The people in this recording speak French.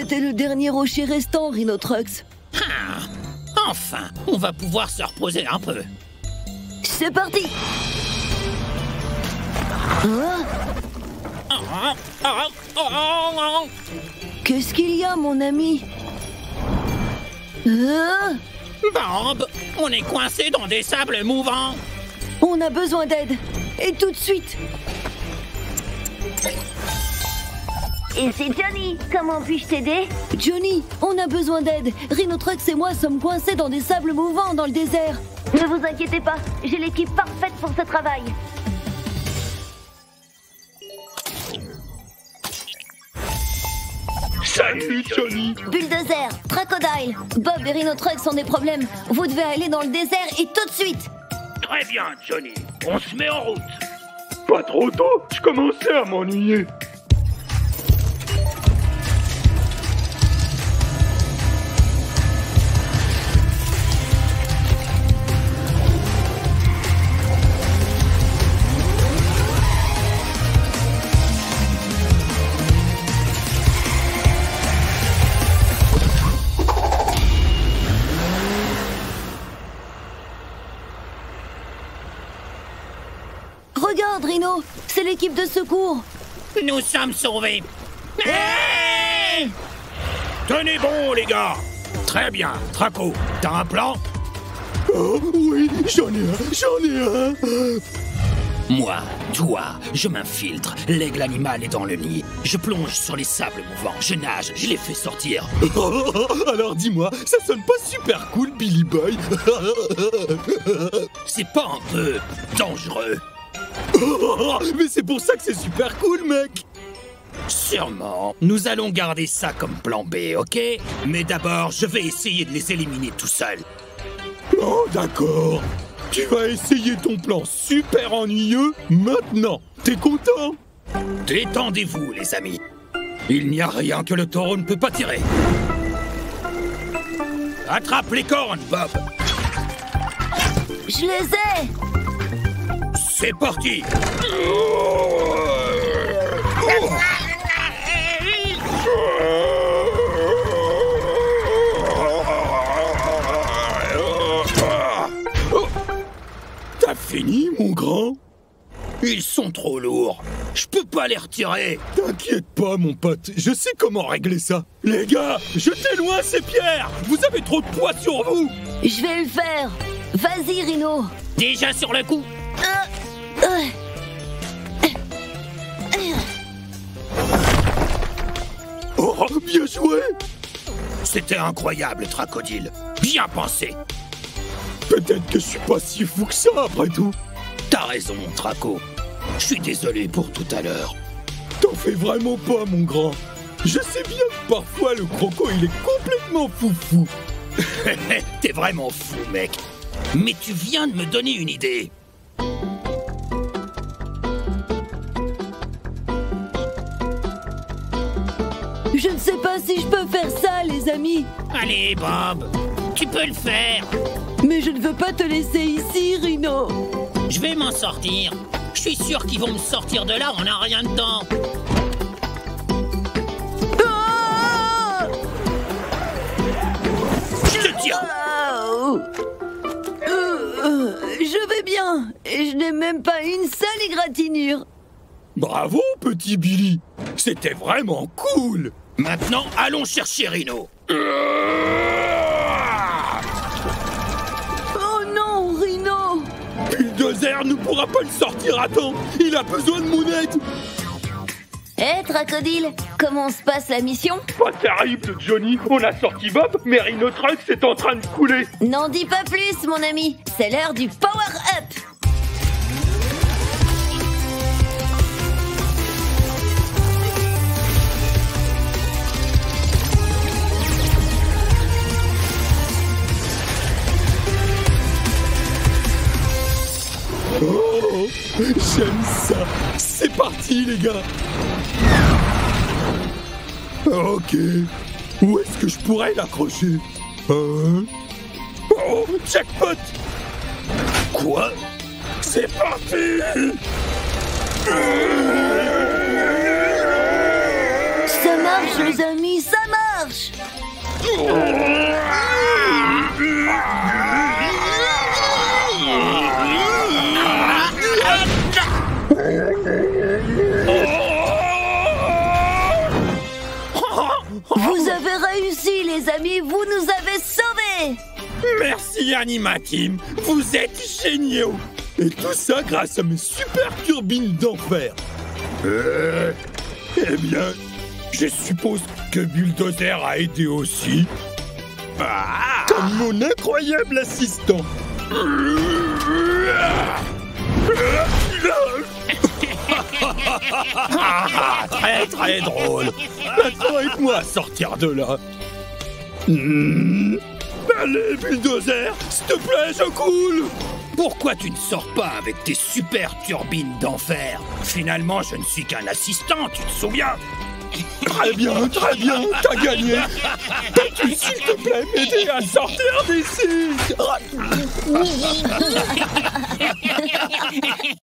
C'était le dernier rocher restant, Rhinotrucks. Ah, enfin, on va pouvoir se reposer un peu. C'est parti. Hein? Qu'est-ce qu'il y a, mon ami? Bob, on est coincé dans des sables mouvants. On a besoin d'aide. Et tout de suite. Ici Johnny, comment puis-je t'aider? Johnny, on a besoin d'aide. Rhinotrucks et moi sommes coincés dans des sables mouvants dans le désert. Ne vous inquiétez pas, j'ai l'équipe parfaite pour ce travail. Salut Johnny. Bulldozer, Crocodile, Bob et Rhinotrucks ont des problèmes. Vous devez aller dans le désert et tout de suite. Très bien Johnny, on se met en route. Pas trop tôt, je commençais à m'ennuyer. Regarde, Rhino, c'est l'équipe de secours. Nous sommes sauvés. Tenez bon les gars. Très bien, Traco, t'as un plan? Oh oui, j'en ai un. Moi, toi, je m'infiltre. L'aigle animal est dans le nid. Je plonge sur les sables mouvants. Je nage, je les fais sortir. Alors dis-moi, ça sonne pas super cool, Billy Boy? C'est pas un peu dangereux? Mais c'est pour ça que c'est super cool, mec. Sûrement. Nous allons garder ça comme plan B, ok? Mais d'abord, je vais essayer de les éliminer tout seul. Oh, d'accord. Tu vas essayer ton plan super ennuyeux maintenant. T'es content? Détendez-vous, les amis. Il n'y a rien que le taureau ne peut pas tirer. Attrape les cornes, Bob. Je les ai. C'est parti. T'as fini, mon grand? Ils sont trop lourds. Je peux pas les retirer. T'inquiète pas, mon pote. Je sais comment régler ça. Les gars, jetez loin ces pierres. Vous avez trop de poids sur vous. Je vais le faire. Vas-y, Rhino. Déjà sur le coup. Oh, bien joué. C'était incroyable, Crocodile. Bien pensé. Peut-être que je suis pas si fou que ça, après tout. T'as raison, Traco. Je suis désolé pour tout à l'heure. T'en fais vraiment pas, mon grand. Je sais bien que parfois le croco, il est complètement foufou. T'es vraiment fou, mec. Mais tu viens de me donner une idée. Je ne sais pas si je peux faire ça, les amis. Allez, Bob. Tu peux le faire. Mais je ne veux pas te laisser ici, Rhino. Je vais m'en sortir. Je suis sûr qu'ils vont me sortir de là en un rien de temps. Ah! Je te tiens. Oh! Je vais bien. Et je n'ai même pas une seule égratignure. Bravo, petit Billy. C'était vraiment cool. Maintenant, allons chercher Rhino. Oh non, Rhino! Bulldozer ne pourra pas le sortir à temps. Il a besoin de mon aide. Hé, Crocodile, comment se passe la mission? Pas terrible Johnny, on a sorti Bob, mais Rhinotrucks est en train de couler. N'en dis pas plus, mon ami. C'est l'heure du power-up. Oh, j'aime ça. C'est parti, les gars. Ok. Où est-ce que je pourrais l'accrocher? Oh, jackpot. Quoi? C'est parti. Ça marche, les amis, ça marche! marche. Vous avez réussi, les amis. Vous nous avez sauvés. Merci Anima Team, vous êtes géniaux. Et tout ça grâce à mes super turbines d'enfer. Eh bien, je suppose que Bulldozer a aidé aussi. Comme mon incroyable assistant. Très très drôle. Maintenant aide-moi à sortir de là. Allez, Bulldozer, s'il te plaît, je coule. Pourquoi tu ne sors pas avec tes super turbines d'enfer? Finalement, je ne suis qu'un assistant, tu te souviens? Très bien, t'as gagné. Peux-tu, s'il te plaît, m'aider à sortir d'ici?